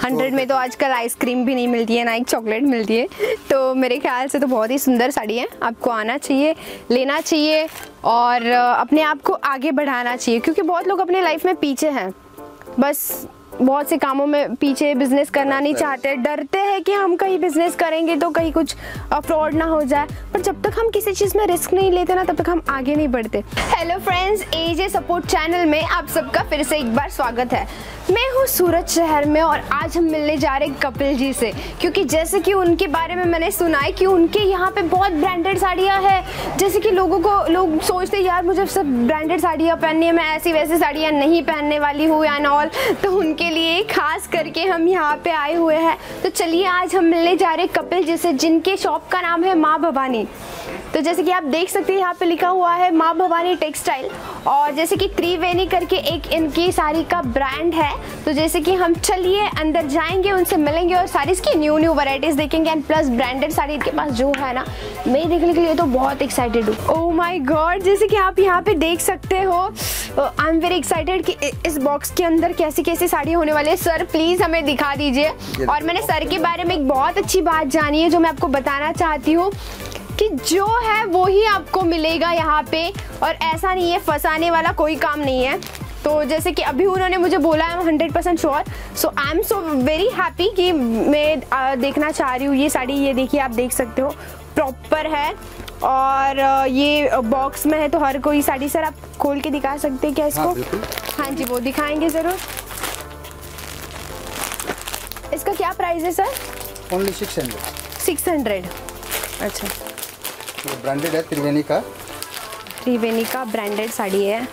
100 में तो आजकल आइसक्रीम भी नहीं मिलती है, ना एक चॉकलेट मिलती है। तो मेरे ख्याल से तो बहुत ही सुंदर साड़ी है, आपको आना चाहिए, लेना चाहिए और अपने आप को आगे बढ़ाना चाहिए, क्योंकि बहुत लोग अपने लाइफ में पीछे हैं, बस बहुत से कामों में पीछे, बिजनेस करना नहीं चाहते, डरते हैं कि हम कहीं बिजनेस करेंगे तो कहीं कुछ फ्रॉड ना हो जाए। पर जब तक हम किसी चीज़ में रिस्क नहीं लेते ना, तब तक हम आगे नहीं बढ़ते। Hello friends, AJ support channel में आप सबका फिर से एक बार स्वागत है। मैं हूँ सूरत शहर में और आज हम मिलने जा रहे हैं कपिल जी से, क्योंकि जैसे कि उनके बारे में मैंने सुना है कि उनके यहाँ पे बहुत ब्रांडेड साड़ियाँ हैं। जैसे कि लोग सोचते हैं यार मुझे सब ब्रांडेड साड़ियाँ पहननी है, मैं ऐसी वैसी साड़ियाँ नहीं पहनने वाली हूँ एंड ऑल, तो उनके लिए खास करके हम यहाँ पे आए हुए हैं। तो चलिए आज हम मिलने जा रहे हैं कपिल जी से, जिनके शॉप का नाम है माँ भवानी। तो जैसे कि आप देख सकते हैं यहाँ पे लिखा हुआ है माँ भवानी टेक्सटाइल, और जैसे कि त्रिवेणी करके एक इनकी साड़ी का ब्रांड है। तो जैसे कि हम चलिए अंदर जाएंगे, उनसे मिलेंगे और साड़ी की न्यू वैरायटीज देखेंगे एंड प्लस ब्रांडेड साड़ी के पास जो है ना, मैं देखने के लिए तो बहुत एक्साइटेड हूँ। ओह माय गॉड, जैसे कि आप यहाँ पे देख सकते हो, आई एम वेरी एक्साइटेड कि इस बॉक्स के अंदर कैसी कैसी साड़ी होने वाली है। सर प्लीज हमें दिखा दीजिए। और मैंने सर के बारे में एक बहुत अच्छी बात जानी है जो मैं आपको बताना चाहती हूँ कि जो है वो ही आपको मिलेगा यहाँ पे, और ऐसा नहीं है, फंसाने वाला कोई काम नहीं है। तो जैसे कि अभी उन्होंने मुझे बोला है 100% sure, so I am so very happy कि मैं देखना चाह रही हूँ ये साड़ी। ये देखिए, आप देख सकते हो प्रॉपर है और ये बॉक्स में है, तो हर कोई साड़ी। सर आप खोल के दिखा सकते हैं क्या इसको? हाँ जी, वो दिखाएंगे ज़रूर। इसका क्या प्राइस है सर? ओनली 600। 600। अच्छा, ब्रांडेड है, त्रिवेणी का। त्रिवेणी का ब्रांडेड साड़ी है।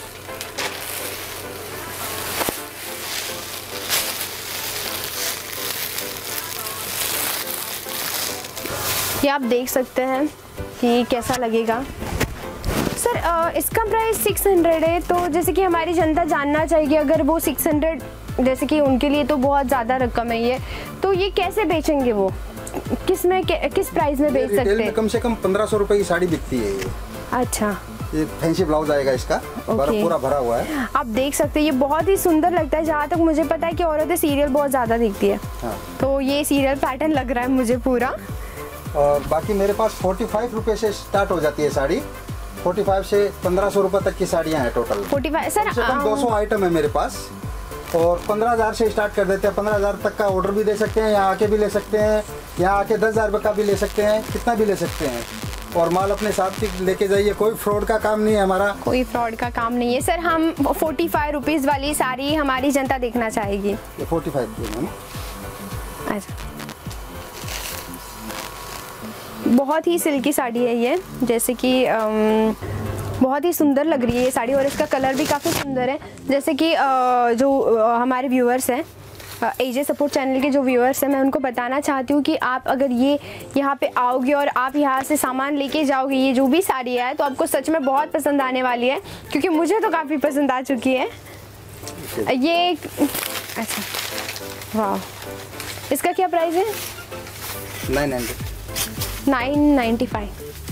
ये आप देख सकते हैं कि कैसा लगेगा। सर इसका प्राइस 600 है, तो जैसे कि हमारी जनता जानना चाहिए, अगर वो 600 जैसे कि उनके लिए तो बहुत ज़्यादा रकम है ये, तो ये कैसे बेचेंगे वो? किस प्राइस में बेच सकते हैं? कम से कम 1500 रुपए की साड़ी बिकती है ये। अच्छा, ये फैंसी ब्लाउज आएगा इसका, पूरा भरा हुआ है। आप देख सकते हैं, ये बहुत ही सुंदर लगता है। जहाँ तक मुझे पता है कि औरतें सीरियल बहुत ज़्यादा देखती है। हाँ। तो ये सीरियल पैटर्न लग रहा है मुझे पूरा। और बाकी मेरे पास 45 रुपए से स्टार्ट हो जाती है साड़ी। 45 से 1500 रुपए तक की साड़ियाँ हैं टोटल। 45 सर, 200 आइटम है मेरे पास, और 15,000 से स्टार्ट कर देते हैं। 15,000 तक का ऑर्डर भी दे सकते हैं, यहाँ आके भी ले सकते हैं, यहाँ आके 10,000 रुपये का भी ले सकते हैं, कितना भी ले सकते हैं। और माल अपने साथ लेके जाइए, कोई फ्रॉड का काम नहीं है हमारा। कोई फ्रॉड का काम नहीं है सर। हम 45 रुपीज़ वाली साड़ी हमारी जनता देखना चाहेगी। ये 45 की है। अच्छा, बहुत ही सिल्की साड़ी है ये, जैसे कि बहुत ही सुंदर लग रही है ये साड़ी, और इसका कलर भी काफ़ी सुंदर है। जैसे कि जो हमारे व्यूअर्स हैं, एजे सपोर्ट चैनल के जो व्यूअर्स हैं, मैं उनको बताना चाहती हूँ कि आप अगर ये यहाँ पे आओगे और आप यहाँ से सामान लेके जाओगे, ये जो भी साड़ी है, तो आपको सच में बहुत पसंद आने वाली है, क्योंकि मुझे तो काफ़ी पसंद आ चुकी है ये। अच्छा, वाह, इसका क्या प्राइस है? 995।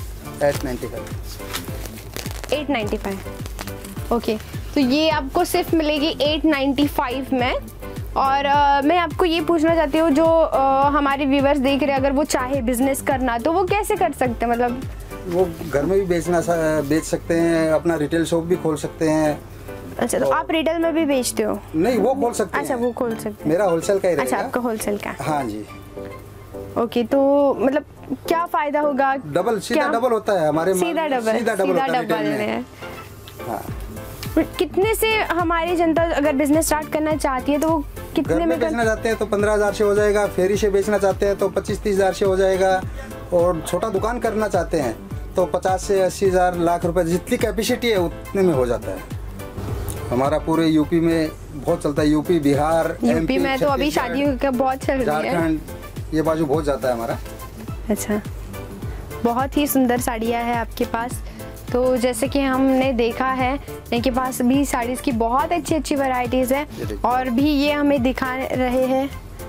895। ओके, तो ये आपको सिर्फ मिलेगी 895 में। और मैं आपको ये पूछना चाहती हूँ, जो हमारे व्यूवर्स देख रहे हैं, अगर वो चाहे बिजनेस करना तो वो कैसे कर सकते हैं? मतलब वो घर में भी बेच सकते हैं, अपना रिटेल शॉप भी खोल सकते हैं। अच्छा, तो आप रिटेल में भी बेचते हो? नहीं, वो खोल सकते हैं। अच्छा, वो खोल सकते हैं। मेरा होलसेल का ही रहेगा। अच्छा, आपका होलसेल का? हाँ जी। ओके, तो मतलब क्या फायदा होगा? सीधा डबल होता है हमारे। सीधा डबल में। हाँ। कितने से हमारी जनता अगर बिजनेस स्टार्ट करना चाहती है तो वो कितने में बेचना चाहते हैं तो 15,000 से हो जाएगा, फेरी से बेचना चाहते हैं तो 25-30,000 से हो जाएगा, और छोटा दुकान करना चाहते हैं तो 50 से 80,000 लाख रुपए, जितनी कैपेसिटी है उतने में हो जाता है। हमारा पूरे यूपी में बहुत चलता है, यूपी, बिहार, यूपी में तो अभी शादियों का बहुत चल रही है, झारखंड, ये बाजू बहुत जाता है हमारा। अच्छा, बहुत ही सुंदर साड़ियाँ हैं आपके पास। तो जैसे कि हमने देखा है, इनके पास भी साड़ीज़ की बहुत अच्छी वैरायटीज़ है, और भी ये हमें दिखा रहे हैं।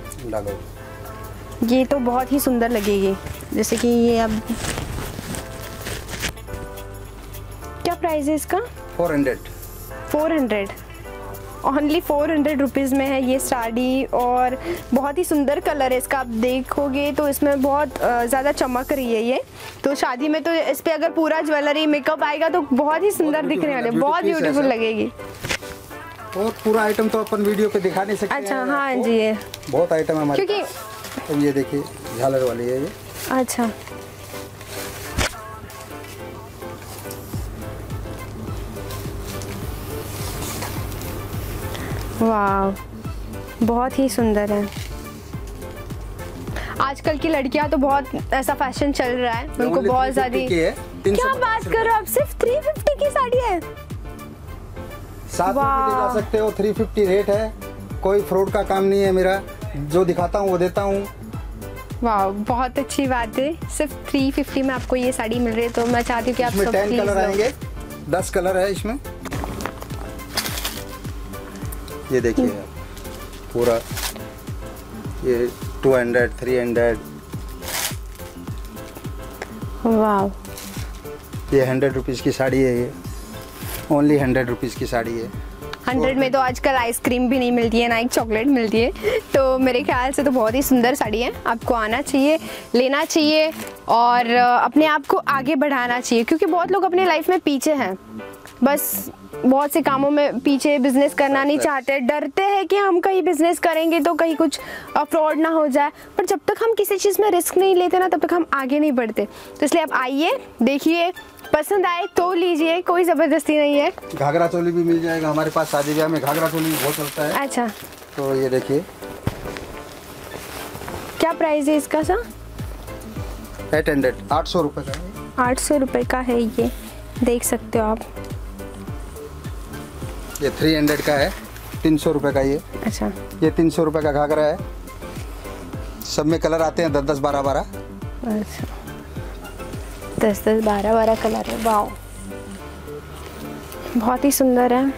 ये तो बहुत ही सुंदर लगेगी। जैसे कि ये अब क्या प्राइस है इसका? 400। ओनली 400 रुपीज़ में है ये साड़ी और बहुत ही सुंदर कलर है इसका। आप देखोगे तो इसमें बहुत ज़्यादा चमक रही है ये। तो शादी में तो इस पे अगर पूरा ज्वेलरी मेकअप आएगा तो बहुत ही सुंदर दिखने वाले, बहुत ब्यूटीफुल लगेगी। और पूरा आइटम तो अपन वीडियो पे दिखा नहीं सकते। अच्छा हाँ जी, ये बहुत आइटम है हमारे क्योंकि पास। ये देखिए झालर वाली है ये। अच्छा वाह, बहुत ही सुंदर है। आजकल की लड़कियां तो बहुत ऐसा फैशन चल रहा है, उनको बहुत ज्यादा। क्या बात कर रहे हो आप, सिर्फ 350 की साड़ी है? साथ में भी ले जा सकते हो, 350 रेट है, कोई फ्रॉड का काम नहीं है मेरा, जो दिखाता हूँ वो देता हूँ। वाह, बहुत अच्छी बात है। सिर्फ 350 में आपको ये साड़ी मिल रही है, तो मैं चाहती हूँ कि आप सब 10 कलर आएंगे, 10 कलर है इसमें। ये देखिए पूरा ये 200, 300। वाह, ये 100 रुपीज़ की साड़ी है, ये ओनली 100 रुपीज़ की साड़ी है। 100 में तो आजकल आइसक्रीम भी नहीं मिलती है, ना एक चॉकलेट मिलती है। तो मेरे ख्याल से तो बहुत ही सुंदर साड़ी है, आपको आना चाहिए, लेना चाहिए और अपने आप को आगे बढ़ाना चाहिए। क्योंकि बहुत लोग अपने लाइफ में पीछे हैं, बस बहुत से कामों में पीछे, बिजनेस करना नहीं चाहते, डरते हैं कि हम कहीं बिजनेस करेंगे तो कहीं कुछ फ्रॉड ना हो जाए। पर जब तक हम किसी चीज़ में रिस्क नहीं लेते ना, तब तक हम आगे नहीं बढ़ते। तो इसलिए आप आइए, देखिए, पसंद आए तो लीजिए, कोई ज़बरदस्ती नहीं है। घाघरा चोली भी मिल जाएगा हमारे पास, शादी ब्याह में घाघरा चोली भी बहुत चलता है। अच्छा, तो ये देखिए क्या प्राइस है इसका सर? 800, 800 रुपये का है। 800 रुपये का है ये, देख सकते हो आप। ये 300 का है, 300 रुपये का ये। अच्छा, ये 300 रुपये का घाघरा है। सब में कलर आते हैं 10-10, 12-12। अच्छा, 10-10, 12-12 कलर है। वाह, बहुत ही सुंदर है।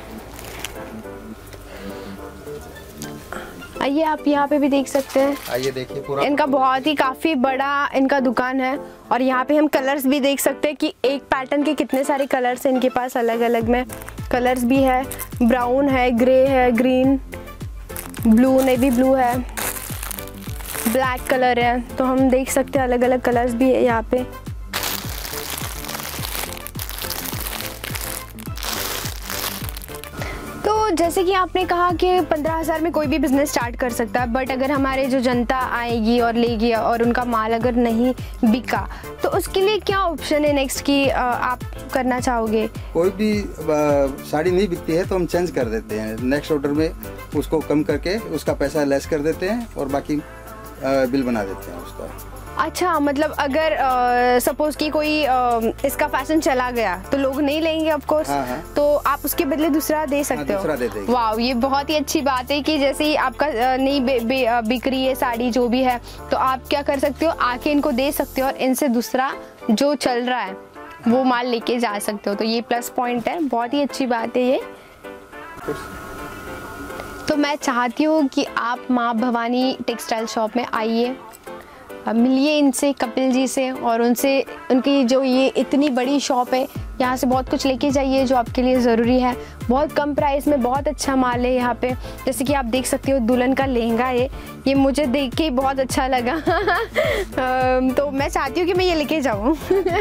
आइए, आप यहाँ पे भी देख सकते हैं। आइए देखिए पूरा इनका बहुत ही काफ़ी बड़ा इनका दुकान है और यहाँ पे हम कलर्स भी देख सकते हैं कि एक पैटर्न के कितने सारे कलर्स हैं इनके पास। अलग अलग में कलर्स भी है, ब्राउन है, ग्रे है, ग्रीन, ब्लू, नेवी ब्लू है, ब्लैक कलर है। तो हम देख सकते हैं अलग अलग कलर्स भी है यहाँ पे। तो जैसे कि आपने कहा कि 15,000 में कोई भी बिज़नेस स्टार्ट कर सकता है, बट अगर हमारे जो जनता आएगी और लेगी और उनका माल अगर नहीं बिका तो उसके लिए क्या ऑप्शन है नेक्स्ट की आप करना चाहोगे? कोई भी साड़ी नहीं बिकती है तो हम चेंज कर देते हैं, नेक्स्ट ऑर्डर में उसको कम करके उसका पैसा लेस कर देते हैं और बाकी बिल बना देते हैं उसका। अच्छा, मतलब अगर सपोज कि कोई इसका फैशन चला गया तो लोग नहीं लेंगे ऑफ कोर्स। हाँ, हाँ। तो आप उसके बदले दूसरा दे सकते हो। दूसरा दे देंगे। वाह, ये बहुत ही अच्छी बात है कि जैसे ही आपका नहीं बिक रही है साड़ी जो भी है, तो आप क्या कर सकते हो, आके इनको दे सकते हो और इनसे दूसरा जो चल रहा है वो माल लेके जा सकते हो। तो ये प्लस पॉइंट है, बहुत ही अच्छी बात है ये। तो मैं चाहती हूँ कि आप माँ भवानी टेक्सटाइल शॉप में आइए, मिलिए इनसे, कपिल जी से, और उनसे उनकी जो ये इतनी बड़ी शॉप है यहाँ से बहुत कुछ लेके जाइए जो आपके लिए ज़रूरी है। बहुत कम प्राइस में बहुत अच्छा माल है यहाँ पे। जैसे कि आप देख सकते हो दुल्हन का लहंगा है, ये मुझे देख के बहुत अच्छा लगा तो मैं चाहती हूँ कि मैं ये लेके जाऊँ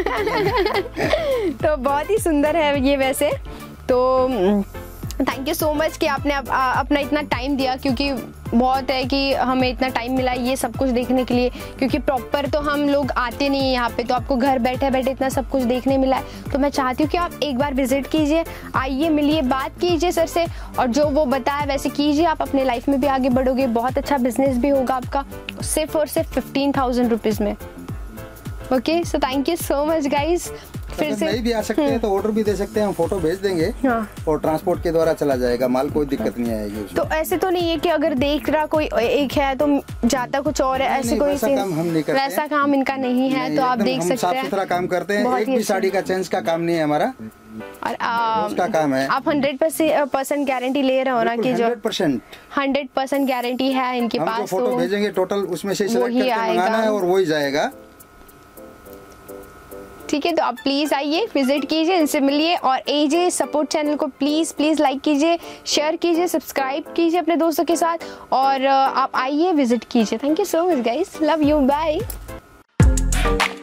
तो बहुत ही सुंदर है ये वैसे। तो थैंक यू सो मच कि आपने अपना इतना टाइम दिया, क्योंकि बहुत है कि हमें इतना टाइम मिला ये सब कुछ देखने के लिए, क्योंकि प्रॉपर तो हम लोग आते नहीं हैं यहाँ पे, तो आपको घर बैठे बैठे इतना सब कुछ देखने मिला है। तो मैं चाहती हूँ कि आप एक बार विजिट कीजिए, आइए, मिलिए, बात कीजिए सर से, और जो वो बताया वैसे कीजिए। आप अपने लाइफ में भी आगे बढ़ोगे, बहुत अच्छा बिजनेस भी होगा आपका, सिर्फ और सिर्फ 15,000 रुपीज़ में। Okay, so thank you so much guys. फिर से नहीं भी आ सकते हैं तो ऑर्डर भी दे सकते हैं, हम फोटो भेज देंगे। हाँ। और ट्रांसपोर्ट के द्वारा चला जाएगा माल, कोई दिक्कत नहीं आएगी उसमें। तो ऐसे तो नहीं है कि अगर देख रहा कोई एक है तो जाता कुछ और है, ऐसे कोई वैसा काम हम नहीं करते, वैसा काम इनका नहीं है। तो आप देख सकते हैं, साफ सुथरा काम करते हैं, एक भी साड़ी का चेंज का काम नहीं है हमारा, और उसका काम है। आप 100% गारंटी ले रहे हो ना कि जो 100% गारंटी है इनके पास। हम जो फोटो भेजेंगे टोटल उसमें से सिलेक्ट करके वही मंगाना है और वही जाएगा। ठीक है, तो आप प्लीज़ आइए, विजिट कीजिए, इनसे मिलिए और एजे सपोर्ट चैनल को प्लीज़ लाइक कीजिए, शेयर कीजिए, सब्सक्राइब कीजिए अपने दोस्तों के साथ और आप आइए, विजिट कीजिए। Thank you so much guys, love you, bye.